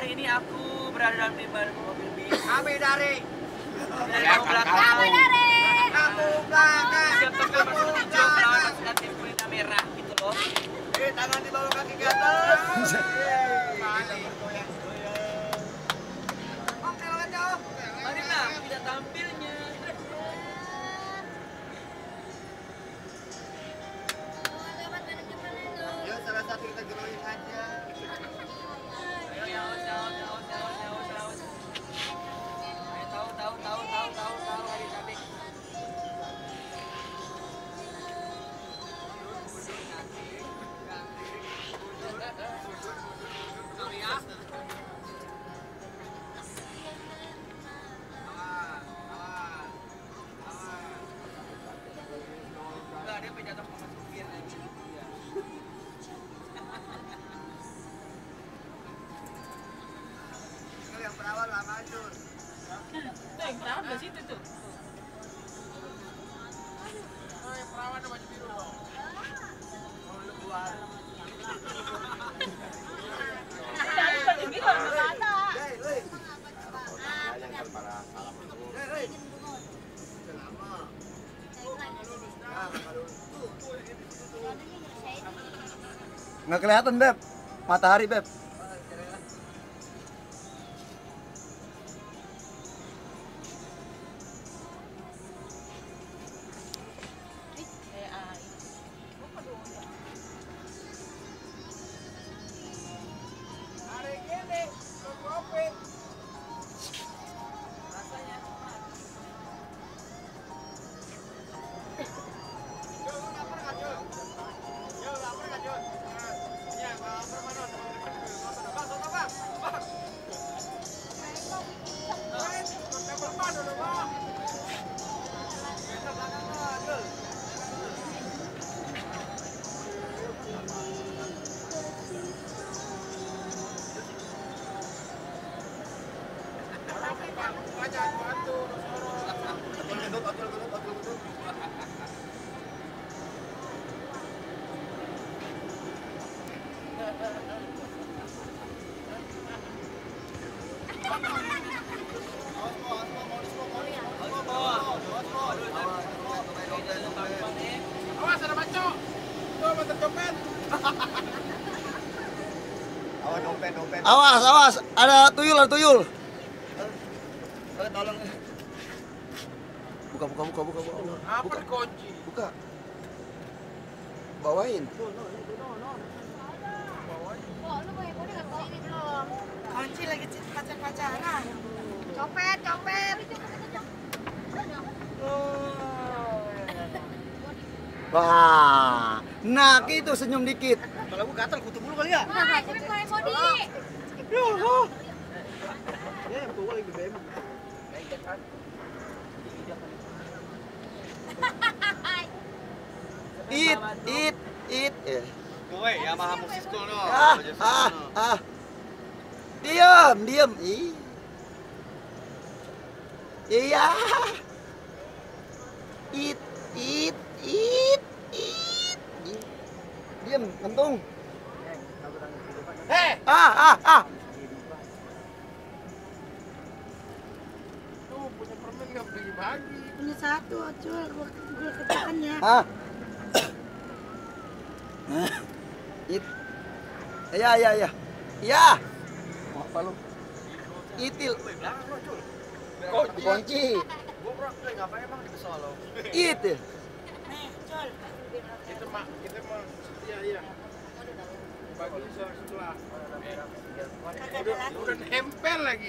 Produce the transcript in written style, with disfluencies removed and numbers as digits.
hari ini aku berada dalam mobil bis. Kami dari Kampung belakang. Kami dari Kampung Belakang. Siap tampil masuk hijau melawan pasukan tim kulit merah gitu loh. Tangan di bawah kaki ke atas. Oke, lawan jauh. Marilah kita tampilnya. Ya, salah satu kita geroin aja. Ayo nyaus. Ayo tahu hari cantik. Enggak, dia penjatuh sama supir aja. Yang perawan lah maju. Tuh, yang perawan di situ tuh. Yang perawan ada baju biru dong. Oh, lu keluar. Tadi baju biru enggak ada. Nggak kelihatan, Beb. Matahari, Beb. Awas ada bacok. Tuh mantan copet. Awas dompet. Awas, ada tuyul. Tolong. Buka. Apa kunci? Buka. Bawain. Kunci lagi pacar-pacaran. Copet. Wah, nah gitu senyum dikit. Kalau aku gatal kutu mulu kali ya. Wah, tapi paling body. Ya yang tua lagi BBM. It. Kowe Yamaha Music School no. Diam. Iya. It. Diam, kentung. Hei, tuh punya permen nggak bagi-bagi. Punya satu, jual gua kecilkan ya. It. Ya. Ya. Apa lu? Itil. Belakang lo, Cul. Kunci. Gua pernah ngapain emang di Solo. It. Nih, Col. Kita mah iya. Bagi setelah. Kagak ada lagi. Udah nempel lagi.